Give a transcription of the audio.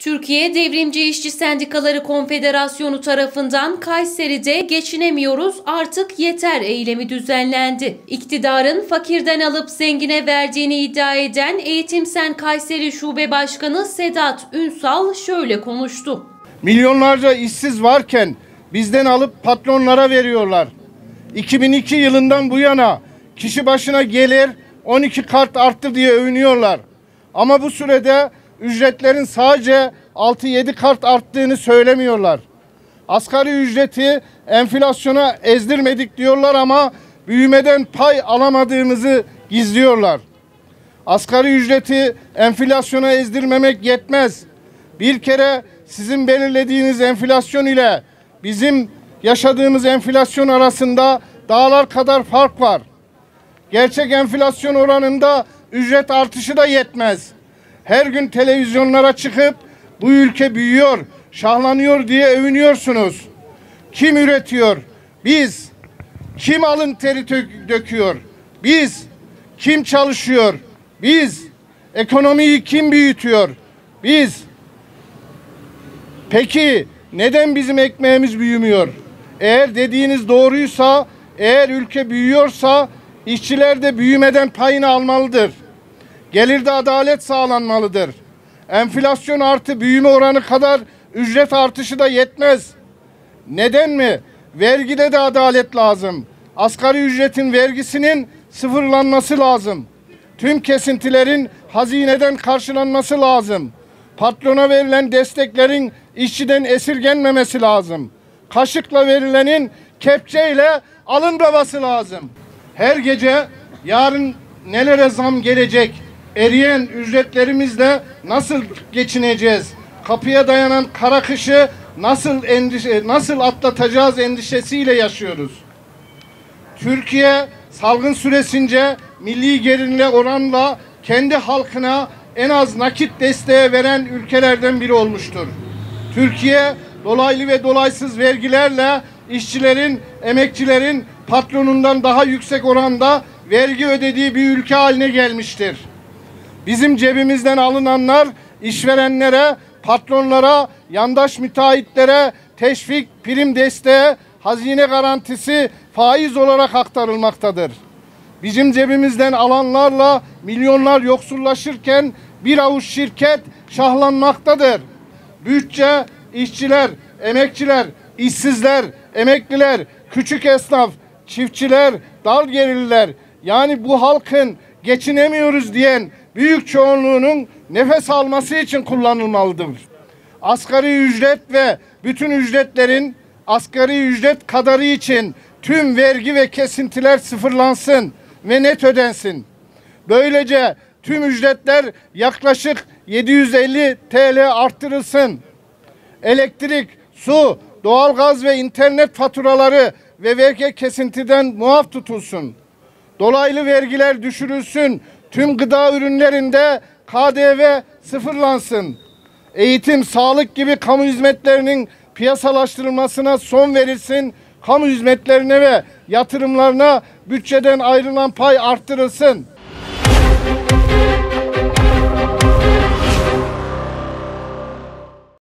Türkiye Devrimci İşçi Sendikaları Konfederasyonu tarafından Kayseri'de geçinemiyoruz artık yeter eylemi düzenlendi. İktidarın fakirden alıp zengine verdiğini iddia eden Eğitim Sen Kayseri Şube Başkanı Sedat Ünsal şöyle konuştu. Milyonlarca işsiz varken bizden alıp patronlara veriyorlar. 2002 yılından bu yana kişi başına gelir 12 kat arttı diye övünüyorlar. Ama bu sürede ücretlerin sadece 6-7 kat arttığını söylemiyorlar. Asgari ücreti enflasyona ezdirmedik diyorlar ama büyümeden pay alamadığımızı gizliyorlar. Asgari ücreti enflasyona ezdirmemek yetmez. Bir kere sizin belirlediğiniz enflasyon ile bizim yaşadığımız enflasyon arasında dağlar kadar fark var. Gerçek enflasyon oranında ücret artışı da yetmez. Her gün televizyonlara çıkıp bu ülke büyüyor, şahlanıyor diye övünüyorsunuz. Kim üretiyor? Biz. Kim alın teri döküyor? Biz. Kim çalışıyor? Biz. Ekonomiyi kim büyütüyor? Biz. Peki neden bizim ekmeğimiz büyümüyor? Eğer dediğiniz doğruysa, eğer ülke büyüyorsa işçiler de büyümeden payını almalıdır. Gelirde adalet sağlanmalıdır. Enflasyon artı büyüme oranı kadar ücret artışı da yetmez. Neden mi? Vergide de adalet lazım. Asgari ücretin vergisinin sıfırlanması lazım. Tüm kesintilerin hazineden karşılanması lazım. Patrona verilen desteklerin işçiden esirgenmemesi lazım. Kaşıkla verilenin kepçeyle alınmaması lazım. Her gece yarın nelere zam gelecek? Eriyen ücretlerimizle nasıl geçineceğiz? Kapıya dayanan kara kışı nasıl atlatacağız endişesiyle yaşıyoruz. Türkiye salgın süresince milli gelirle oranla kendi halkına en az nakit desteği veren ülkelerden biri olmuştur. Türkiye dolaylı ve dolaysız vergilerle işçilerin, emekçilerin patronundan daha yüksek oranda vergi ödediği bir ülke haline gelmiştir. Bizim cebimizden alınanlar işverenlere, patronlara, yandaş müteahhitlere teşvik, prim desteği, hazine garantisi, faiz olarak aktarılmaktadır. Bizim cebimizden alanlarla milyonlar yoksullaşırken bir avuç şirket şahlanmaktadır. Bütçe, işçiler, emekçiler, işsizler, emekliler, küçük esnaf, çiftçiler, dal gelirliler, yani bu halkın geçinemiyoruz diyen büyük çoğunluğunun nefes alması için kullanılmalıdır. Asgari ücret ve bütün ücretlerin asgari ücret kadarı için tüm vergi ve kesintiler sıfırlansın ve net ödensin. Böylece tüm ücretler yaklaşık 750 TL arttırılsın. Elektrik, su, doğalgaz ve internet faturaları ve vergi kesintiden muaf tutulsun. Dolaylı vergiler düşürülsün. Tüm gıda ürünlerinde KDV sıfırlansın. Eğitim, sağlık gibi kamu hizmetlerinin piyasalaştırılmasına son verilsin. Kamu hizmetlerine ve yatırımlarına bütçeden ayrılan pay arttırılsın.